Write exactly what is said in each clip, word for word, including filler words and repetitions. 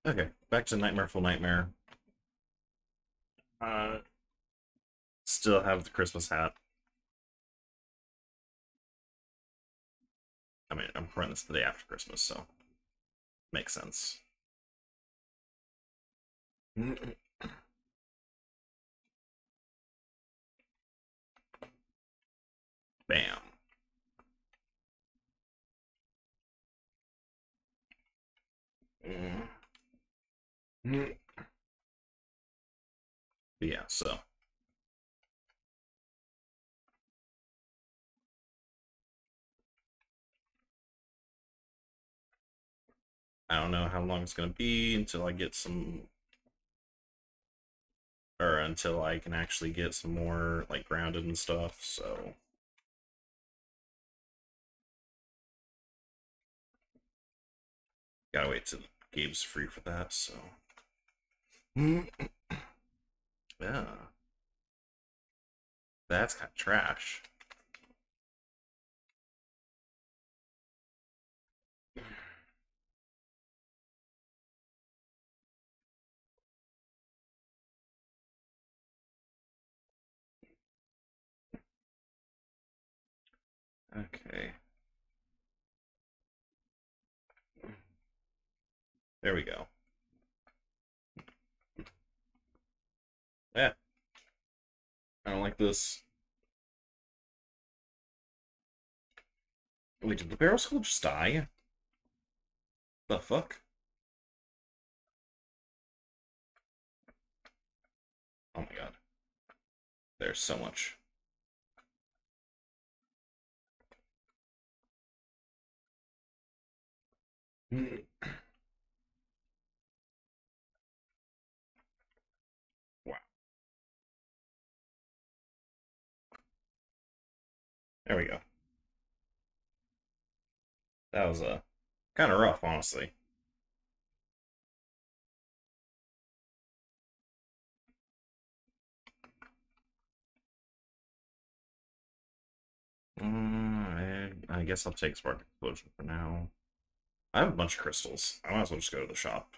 Okay, back to Nightmareful Nightmare. Uh, still have the Christmas hat. I mean, I'm recording this the day after Christmas, so makes sense. Bam. Yeah, so. I don't know how long it's going to be until I get some, or until I can actually get some more, like, grounded and stuff, so. Gotta wait till Gabe's free for that, so. Yeah. That's kind of trash. Okay. There we go. Yeah. I don't like this. Wait, did the barrel skull just die? The fuck? Oh my god. There's so much. Wow. There we go. That was uh, kind of rough, honestly. Mm, I, I guess I'll take Spark Explosion for now. I have a bunch of crystals. I might as well just go to the shop.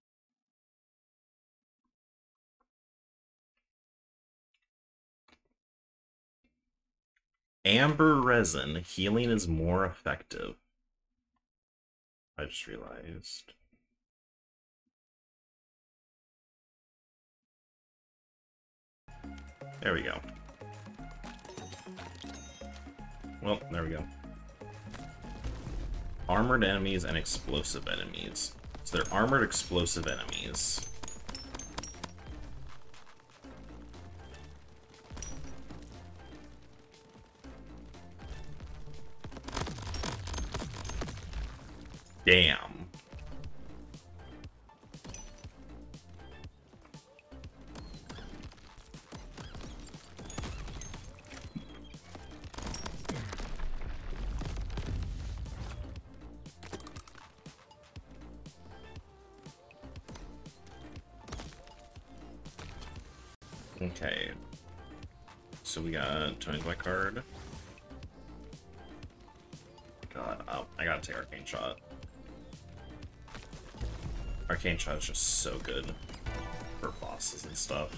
Amber resin. Healing is more effective. I just realized. There we go. Well, there we go. Armored enemies and explosive enemies. So they're armored explosive enemies. Damn. Okay. So we got Tony's Black card. God, oh, I gotta take Arcane Shot. Arcane Shot is just so good for bosses and stuff.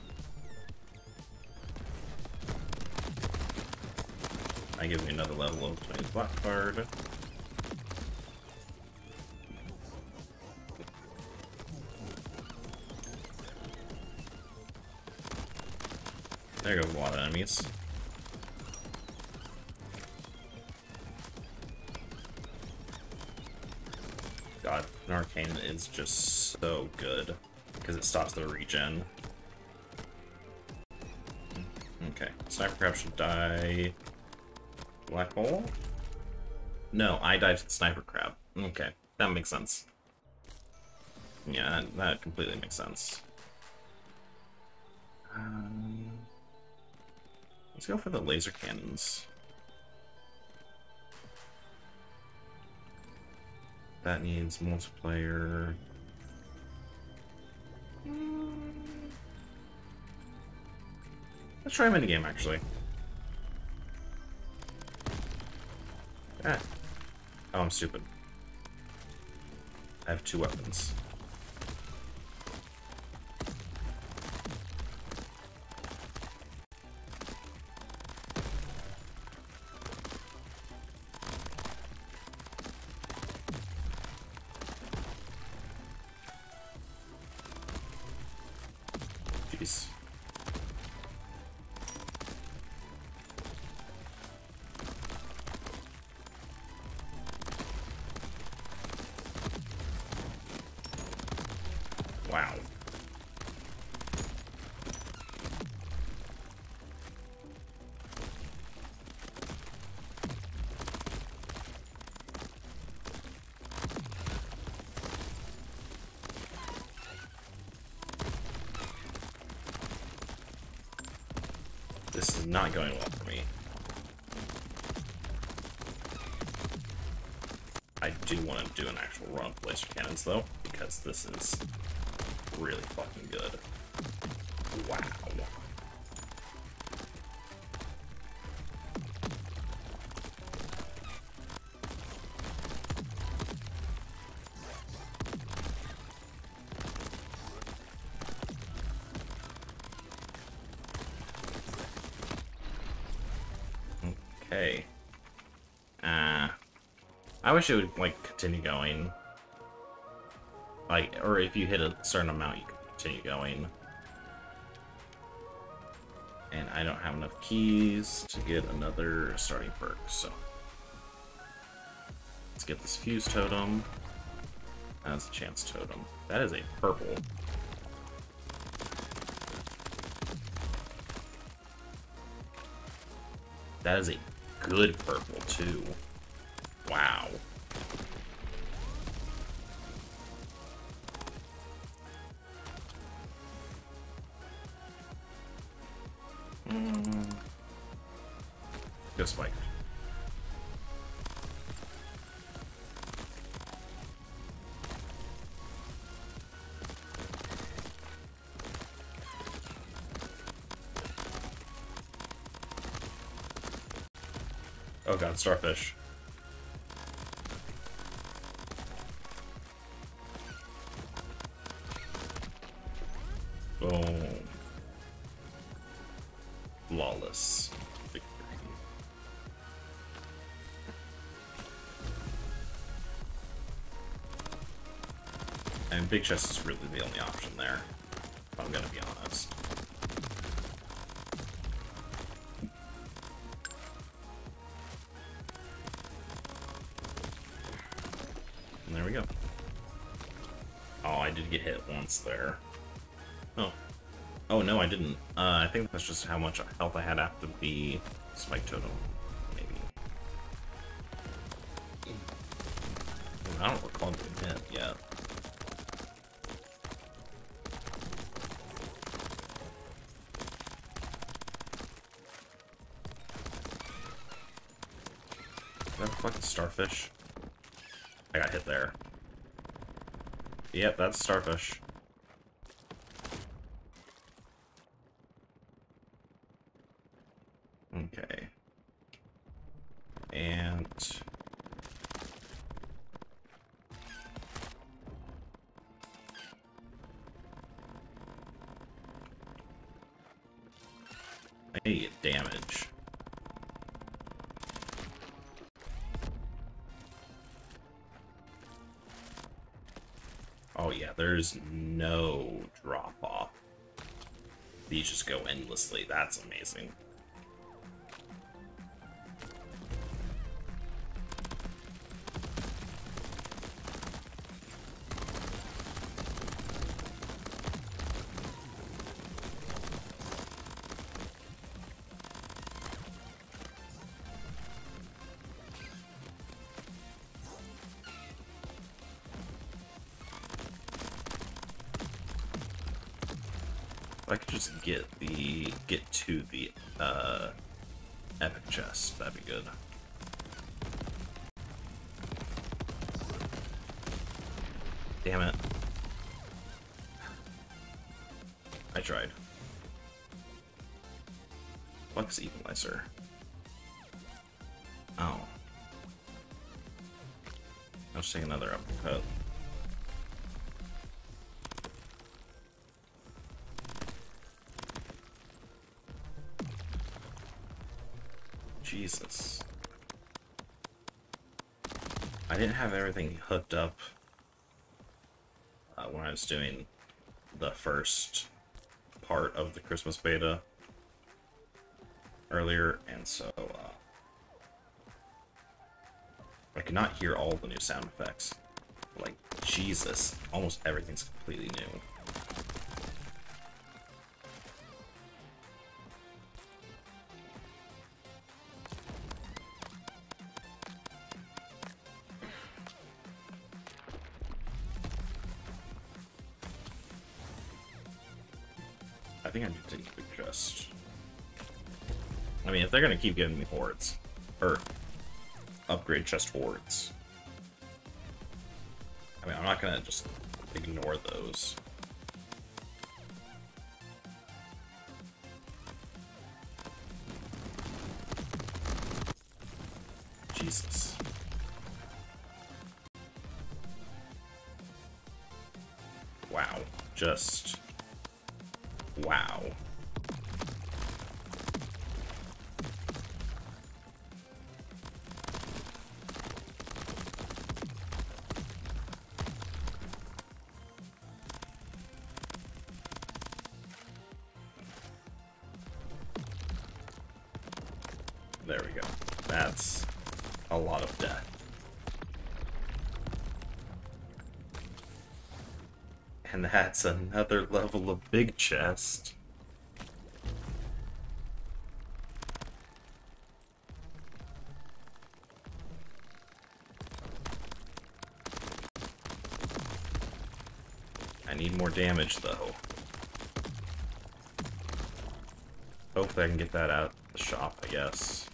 I give me another level of Tony's Black card. There go a lot of enemies. God, an Arcane is just so good because it stops the regen. Okay, Sniper Crab should die. Black hole? No, I died to the Sniper Crab. Okay, that makes sense. Yeah, that, that completely makes sense. Um, let's go for the laser cannons. That needs multiplayer. Let's try a minigame, actually. Ah. Oh, I'm stupid. I have two weapons. Peace. Wow. This is not going well for me. I do want to do an actual run of laser cannons, though, because this is really fucking good. Wow. Okay. Uh, I wish it would, like, continue going. Like, or if you hit a certain amount, you can continue going. And I don't have enough keys to get another starting perk, so. Let's get this fuse totem. That's a chance totem. That is a purple. That is a good purple, too. Wow. Mm. Go spike. Oh god, starfish. Boom. Flawless victory. And big chest is really the only option there, if I'm gonna be honest. And there we go. Oh, I did get hit once there. Oh. Oh, no, I didn't. Uh, I think that's just how much health I had after the spike totem. Maybe. I don't recall getting hit yet. Is that a fucking starfish? I got hit there. Yep, that's starfish. Okay. And... I need to get damage. Oh yeah, there's no drop off. These just go endlessly. That's amazing. If I could just get the get to the uh, epic chest, that'd be good. Damn it! I tried. Flux equalizer. Oh. I'll just take another uppercut. Jesus. I didn't have everything hooked up uh, when I was doing the first part of the Christmas beta earlier, and so uh, I could not hear all the new sound effects. Like, Jesus, almost everything's completely new. I think I need to take a big chest. I mean, if they're gonna keep giving me hordes, or upgrade chest hordes, I mean, I'm not gonna just ignore those. Jesus. Wow. Just... wow. There we go. That's a lot of death. And that's another level of big chest. I need more damage, though. Hopefully I can get that out of the shop, I guess.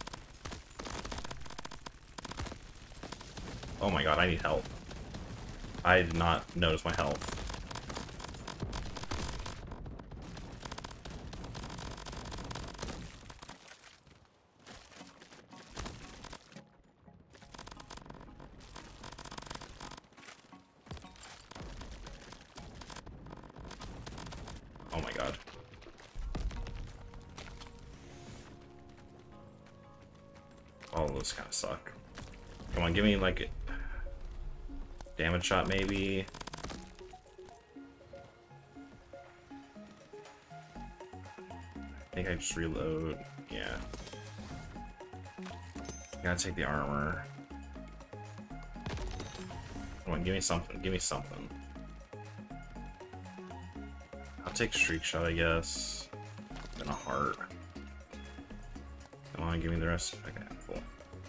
Oh my god, I need help. I did not notice my health. Oh my god. All of those kind of suck. Come on, give me like a damage shot, maybe. I think I just reload. Yeah. Gotta take the armor. Come on, give me something. Give me something. I'll take streak shot, I guess. Then a heart. Come on, give me the rest. Okay, cool.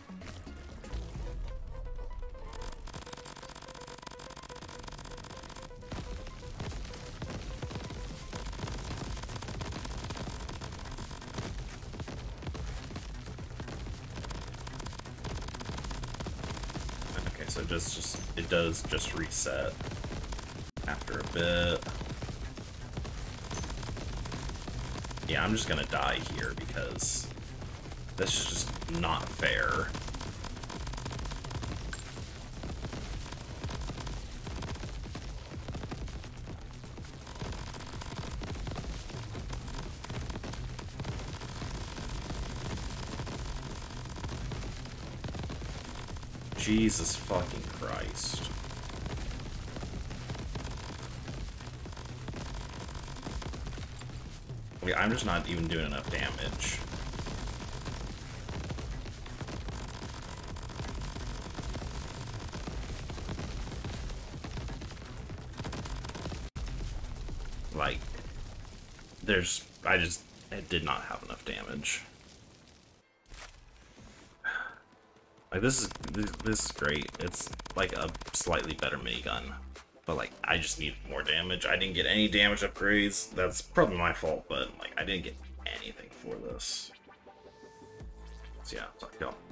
Okay, so just just it does just reset after a bit. Yeah, I'm just gonna die here because that's just not fair. Jesus fucking Christ. Okay, I'm just not even doing enough damage. Like, there's... I just... I did not have enough damage. Like, this is... This, this is great. It's like a slightly better minigun. But, like, I just need more damage. I didn't get any damage upgrades. That's probably my fault, but, like, I didn't get anything for this. So, yeah, talk to y'all.